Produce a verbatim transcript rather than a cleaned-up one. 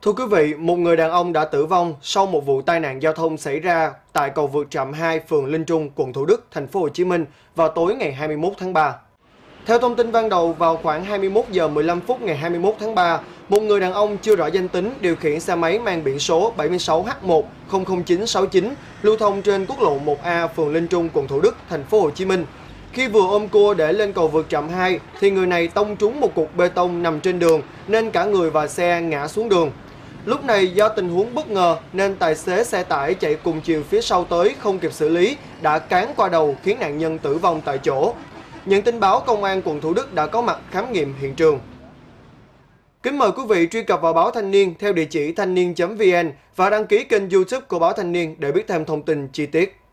Thưa quý vị, một người đàn ông đã tử vong sau một vụ tai nạn giao thông xảy ra tại cầu vượt trạm hai, phường Linh Trung, quận Thủ Đức, thành phố Hồ Chí Minh vào tối ngày hai mươi mốt tháng ba. Theo thông tin ban đầu, vào khoảng hai mươi mốt giờ mười lăm phút ngày hai mươi mốt tháng ba, một người đàn ông chưa rõ danh tính điều khiển xe máy mang biển số bảy mươi sáu H một không không chín sáu chín lưu thông trên quốc lộ một A, phường Linh Trung, quận Thủ Đức, thành phố Hồ Chí Minh. Khi vừa ôm cua để lên cầu vượt trạm hai thì người này tông trúng một cục bê tông nằm trên đường nên cả người và xe ngã xuống đường. Lúc này do tình huống bất ngờ nên tài xế xe tải chạy cùng chiều phía sau tới không kịp xử lý đã cán qua đầu khiến nạn nhân tử vong tại chỗ. Nhận tin báo, công an quận Thủ Đức đã có mặt khám nghiệm hiện trường. Kính mời quý vị truy cập vào Báo Thanh Niên theo địa chỉ thanh niên chấm vn và đăng ký kênh YouTube của Báo Thanh Niên để biết thêm thông tin chi tiết.